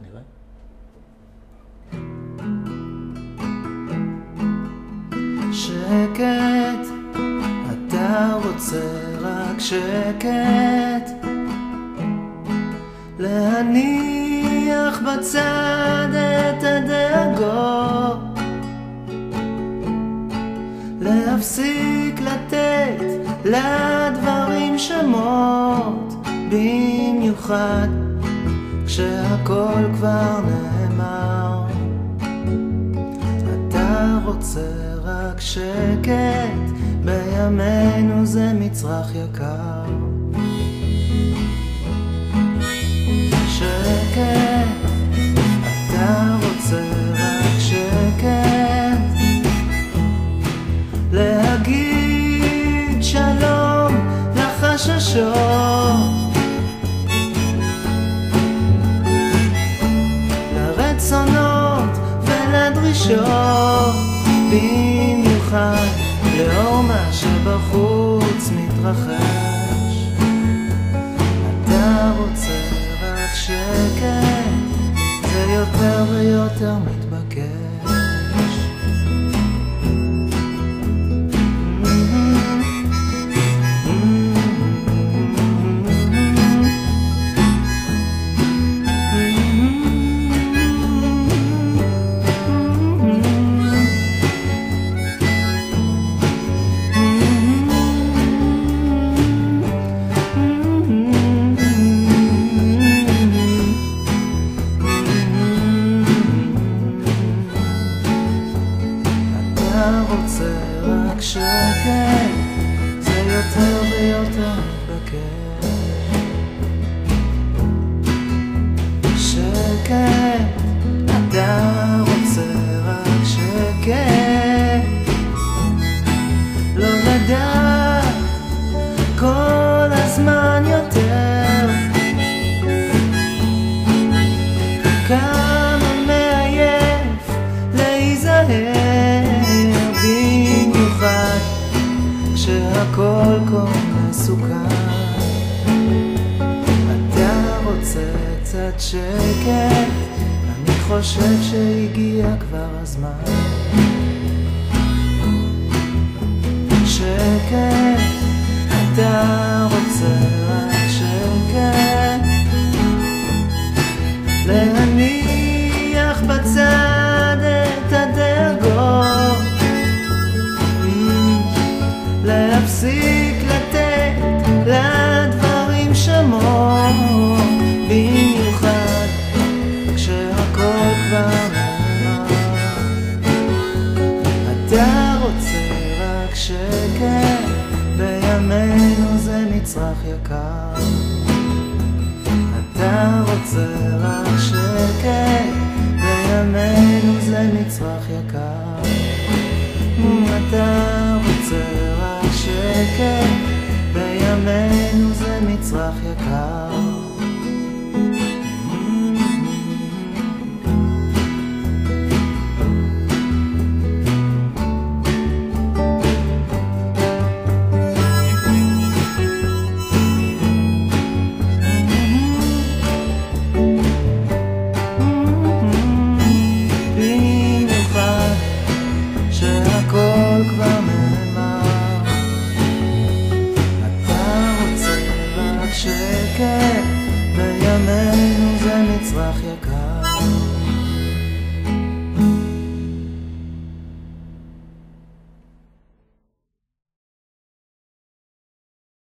נראה. שקט, אתה רוצה רק שקט, להניח בצד את הדאגות, להפסיק לתת לדברים שמות, במיוחד כשהכל כבר נאמר. אתה רוצה רק שקט, בימינו זה מצרך יקר. שקט, אתה רוצה רק שקט, להגיד שלום לחששות, לרצונות ולדרישות, במיוחד לאור מה שבחוץ מתרחש. אתה רוצה רק שקט, זה יותר ויותר מתבקש. אתה רוצה רק שקט, זה יותר ויותר מתבקש. שקט, אתה רוצה רק שקט, לא לדעת כל הזמן יותר כמה מעייף להיזהר, במיוחד כשהכל כה מסוכן. אתה רוצה קצת שקט, אני חושב שהגיע כבר הזמן. שקט, אתה רוצה רק שקט, להניח בצד את הדאגות, להפסיק לתת לדברים שמות, במיוחד כשהכל כבר נאמר. אתה רוצה רק שקט, בימינו זה מצרך יקר. אתה רוצה רק שקט, בימינו זה מצרך יקר. אתה רוצה רק שקט, בימינו זה מצרך יקר. במיוחד שהכל כבר נאמר. אתה רוצה רק שקט, בימינו זה מצרך יקר.